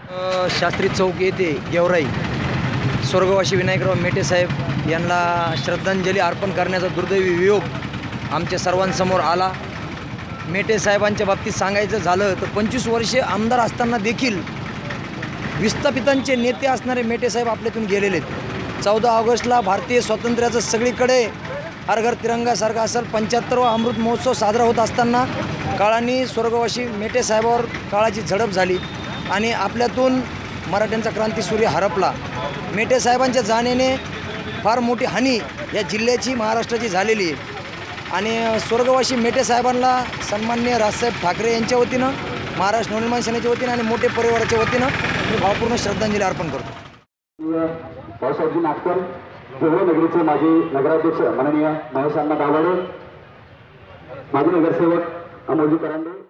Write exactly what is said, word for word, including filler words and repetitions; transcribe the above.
अ, शास्त्री चौक येथे गेवराई स्वर्गवासी विनायकराव मेटे साहेब यांना श्रद्धांजली अर्पण करण्याचा दुर्दैवी वियोग आमच्या सर्वांसमोर आला। मेटे साहेबांच्या बाबतीत सांगायचं झालं तर पंचवीस वर्षे आमदार असताना देखील विस्थापितांचे नेते असणारे मेटे साहेब आपल्यातून गेलेले आहेत। चौदा ऑगस्टला भारतीय स्वातंत्र्याचं सगळीकडे हर घर तिरंगासारखा असेल पंच्याहत्तरवा अमृत महोत्सव साजरा होत असताना काळाने स्वर्गवासी मेटे साहेबावर काळाची झडप झाली आणि आपल्यातून मराठ्यांचा क्रांतीसूर्य हरपला। मेटे साहेबांच्या जाण्याने फार मोठी हानी या जिल्ह्याची महाराष्ट्राची झालेली आहे आणि स्वर्गवासी मेटे साहेबांना सन्माननीय राजसाहेब ठाकरे यांच्या वतीनं महाराष्ट्र नवनिर्माण सेनेच्या वतीनं आणि मोठे परिवाराच्या वतीनं मी भावपूर्ण श्रद्धांजली अर्पण करतो। भाऊसाहेबजी नागकर गेवराई नगरीचे माजी नगराध्यक्ष माननीय महेश अण्णा दाभाडे, माजी नगरसेवक अमोलजी करांडे।